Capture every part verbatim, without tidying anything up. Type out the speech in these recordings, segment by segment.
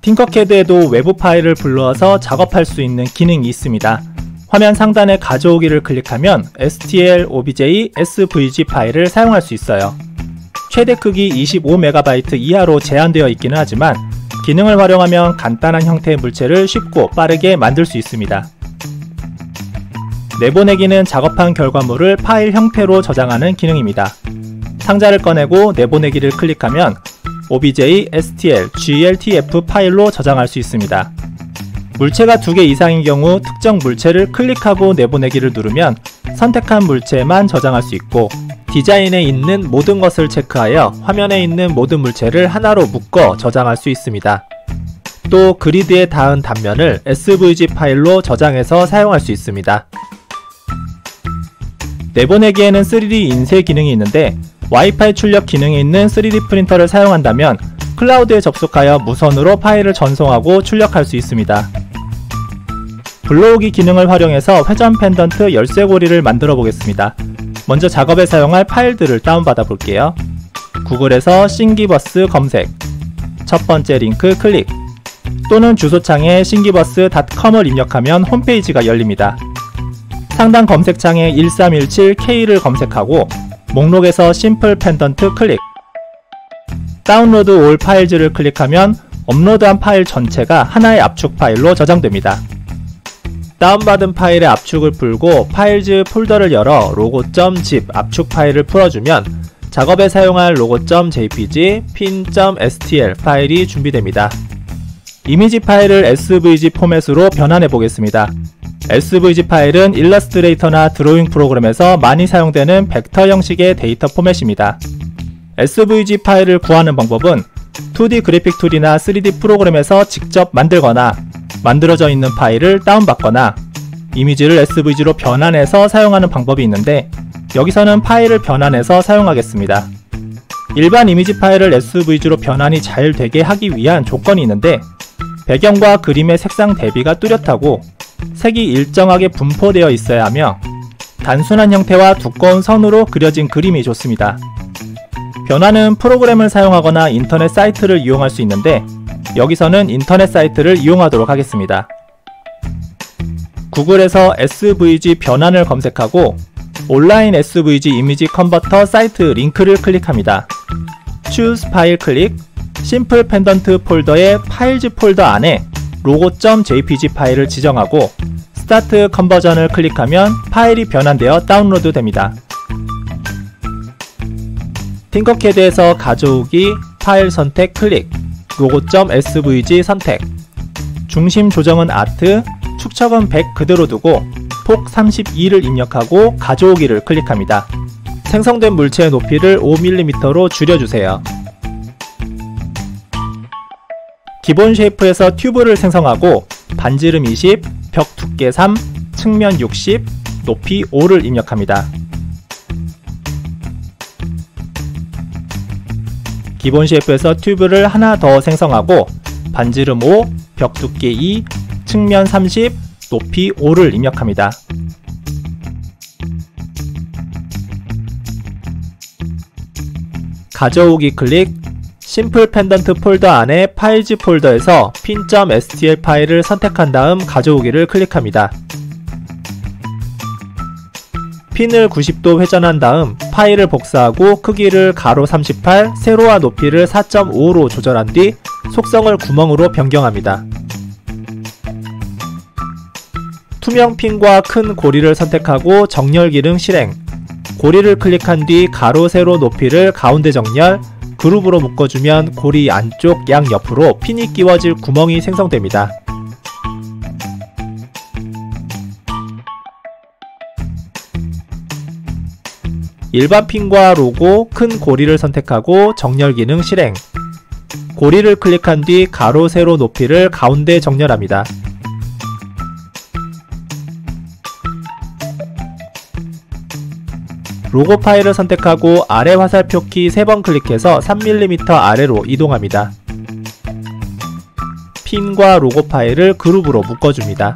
팅커캐드에도 외부 파일을 불러와서 작업할 수 있는 기능이 있습니다. 화면 상단에 가져오기를 클릭하면 에스티엘, 오비제이, 에스브이지 파일을 사용할 수 있어요. 최대 크기 이십오 메가바이트 이하로 제한되어 있기는 하지만 기능을 활용하면 간단한 형태의 물체를 쉽고 빠르게 만들 수 있습니다. 내보내기는 작업한 결과물을 파일 형태로 저장하는 기능입니다. 상자를 꺼내고 내보내기를 클릭하면 오비제이, 에스티엘, 지엘티에프 파일로 저장할 수 있습니다. 물체가 두 개 이상인 경우 특정 물체를 클릭하고 내보내기를 누르면 선택한 물체만 저장할 수 있고, 디자인에 있는 모든 것을 체크하여 화면에 있는 모든 물체를 하나로 묶어 저장할 수 있습니다. 또 그리드에 닿은 단면을 에스브이지 파일로 저장해서 사용할 수 있습니다. 내보내기에는 쓰리디 인쇄 기능이 있는데 와이파이 출력 기능이 있는 쓰리디 프린터를 사용한다면 클라우드에 접속하여 무선으로 파일을 전송하고 출력할 수 있습니다. 불러오기 기능을 활용해서 회전 펜던트 열쇠고리를 만들어 보겠습니다. 먼저 작업에 사용할 파일들을 다운받아 볼게요. 구글에서 싱기버스 검색, 첫 번째 링크 클릭, 또는 주소창에 싱기버스 닷컴을 입력하면 홈페이지가 열립니다. 상단 검색창에 일삼일칠 케이를 검색하고 목록에서 심플 펜던트 클릭, 다운로드 올 파일즈를 클릭하면 업로드한 파일 전체가 하나의 압축 파일로 저장됩니다. 다운받은 파일의 압축을 풀고 파일즈 폴더를 열어 로고.zip 압축 파일을 풀어주면 작업에 사용할 로고.jpg, pin.stl 파일이 준비됩니다. 이미지 파일을 에스브이지 포맷으로 변환해 보겠습니다. 에스브이지 파일은 일러스트레이터나 드로잉 프로그램에서 많이 사용되는 벡터 형식의 데이터 포맷입니다. 에스브이지 파일을 구하는 방법은 투디 그래픽 툴이나 쓰리디 프로그램에서 직접 만들거나 만들어져 있는 파일을 다운받거나 이미지를 에스브이지로 변환해서 사용하는 방법이 있는데, 여기서는 파일을 변환해서 사용하겠습니다. 일반 이미지 파일을 에스브이지로 변환이 잘 되게 하기 위한 조건이 있는데, 배경과 그림의 색상 대비가 뚜렷하고 색이 일정하게 분포되어 있어야 하며 단순한 형태와 두꺼운 선으로 그려진 그림이 좋습니다. 변환은 프로그램을 사용하거나 인터넷 사이트를 이용할 수 있는데 여기서는 인터넷 사이트를 이용하도록 하겠습니다. 구글에서 에스브이지 변환을 검색하고 온라인 에스브이지 이미지 컨버터 사이트 링크를 클릭합니다. Choose 파일 클릭, 심플 펜던트 폴더의 파일즈 폴더 안에 로고.jpg 파일을 지정하고 스타트 컨버전을 클릭하면 파일이 변환되어 다운로드 됩니다. 팅커캐드에서 가져오기, 파일 선택 클릭, 로고.svg 선택, 중심 조정은 아트, 축척은 백 그대로 두고 폭 삼십이를 입력하고 가져오기를 클릭합니다. 생성된 물체의 높이를 오 밀리미터로 줄여주세요. 기본 쉐이프에서 튜브를 생성하고 반지름 이십, 벽 두께 삼, 측면 육십, 높이 오를 입력합니다. 기본 쉐이프에서 튜브를 하나 더 생성하고 반지름 오, 벽 두께 이, 측면 삼십, 높이 오를 입력합니다. 가져오기 클릭, 심플 펜던트 폴더 안에 파일즈 폴더에서 pin.stl 파일을 선택한 다음 가져오기를 클릭합니다. 핀을 구십 도 회전한 다음 파일을 복사하고 크기를 가로 삼십팔, 세로와 높이를 사 점 오로 조절한 뒤 속성을 구멍으로 변경합니다. 투명 핀과 큰 고리를 선택하고 정렬 기능 실행, 고리를 클릭한 뒤 가로 세로 높이를 가운데 정렬, 그룹으로 묶어주면 고리 안쪽 양옆으로 핀이 끼워질 구멍이 생성됩니다. 일반 핀과 로고, 큰 고리를 선택하고 정렬 기능 실행, 고리를 클릭한 뒤 가로 세로 높이를 가운데 정렬합니다. 로고 파일을 선택하고 아래 화살표 키 세 번 클릭해서 삼 밀리미터 아래로 이동합니다. 핀과 로고 파일을 그룹으로 묶어줍니다.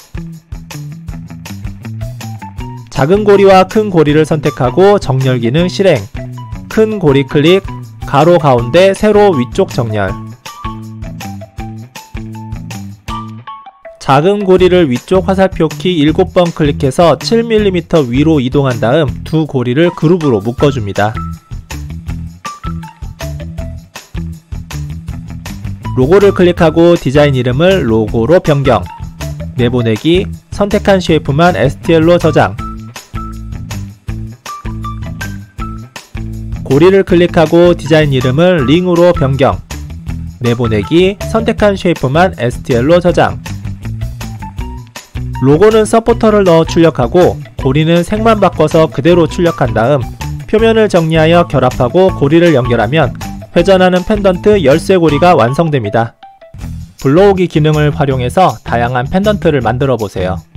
작은 고리와 큰 고리를 선택하고 정렬 기능 실행, 큰 고리 클릭, 가로 가운데 세로 위쪽 정렬, 작은 고리를 위쪽 화살표 키 일곱 번 클릭해서 칠 밀리미터 위로 이동한 다음 두 고리를 그룹으로 묶어줍니다. 로고를 클릭하고 디자인 이름을 로고로 변경, 내보내기, 선택한 쉐이프만 에스티엘로 저장. 고리를 클릭하고 디자인 이름을 링으로 변경, 내보내기, 선택한 쉐이프만 에스티엘로 저장. 로고는 서포터를 넣어 출력하고 고리는 색만 바꿔서 그대로 출력한 다음 표면을 정리하여 결합하고 고리를 연결하면 회전하는 펜던트 열쇠고리가 완성됩니다. 불러오기 기능을 활용해서 다양한 펜던트를 만들어 보세요.